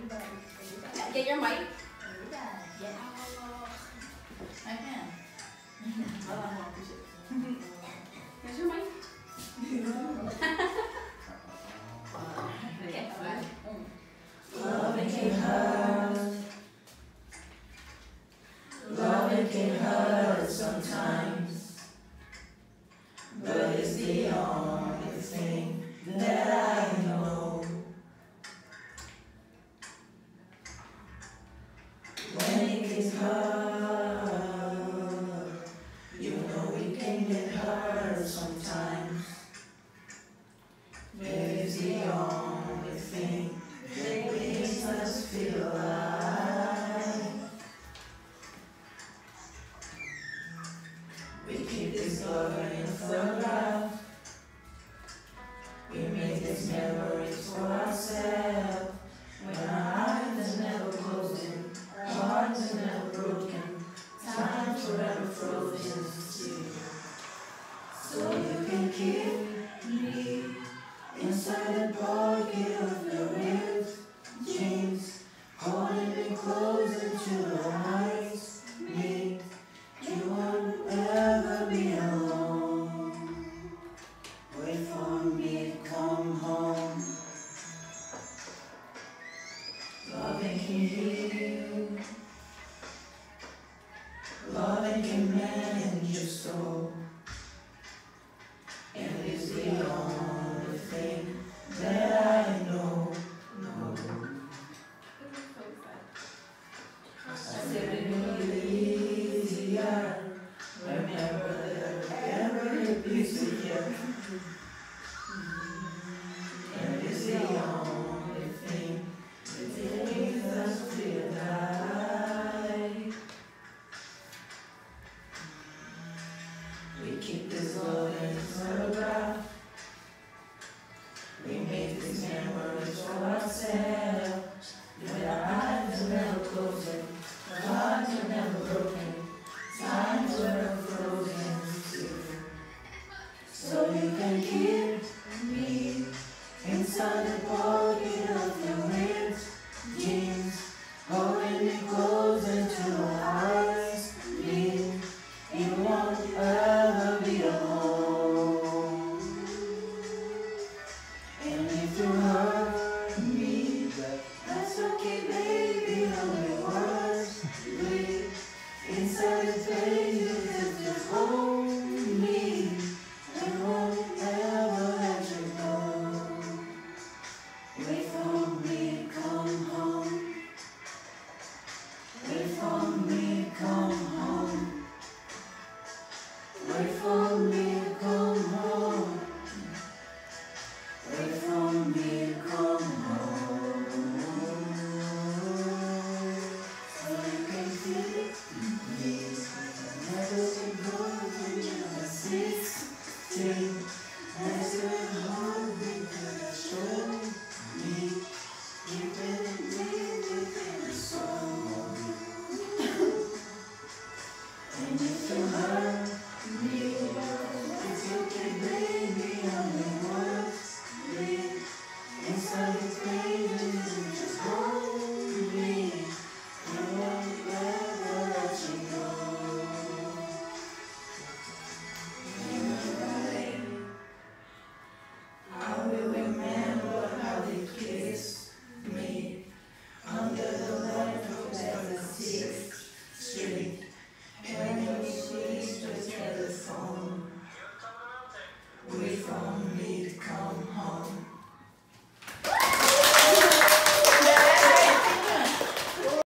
Get your mic. Yeah. I can. Here's your mic. Okay. Loving can hurt. Loving can hurt sometimes, but it's the only thing that I know. When it gets hard, you know it can get hurt sometimes, but it's the only thing that makes us feel alive. We keep this love in a photograph. We make these memories for ourselves. When our eyes are never closing, our hearts are never broken, time forever frozen still. So you can keep me inside the pocket of your ripped jeans, holding me close into your eyes. Me, you won't ever be alone. Wait for me to come home. Loving can heal. Loving can mend your soul. And it's the only thing that I know. I said it will be easier. Remember that every piece of you. And it's the only thing that makes us feel alive. We keep this love in a photograph. We make these memories for ourselves. When our eyes are never closing, our hearts are never broken, times are never frozen still. So you can keep me inside the pocket of your ripped jeans, holding me close into your eyes. Me, you won't ever be alone. And if you hurt me, that's okay, baby. Only words bleed inside the pages that just hold me. I won't ever let you go. Wait for me, come home. Wait for me, come home. Wait for me, come home. Wait for me, come home. So you can feel me. Never go when you were 16. That's the heart that showed me. You better live within the soul. And if you hurt me, it's okay, baby. Only words live inside the pages and just hold me. I won't ever let you go. I will remember how they kissed me under the light of the 6th Street. When you squeezed the telephone, wait for me to come home.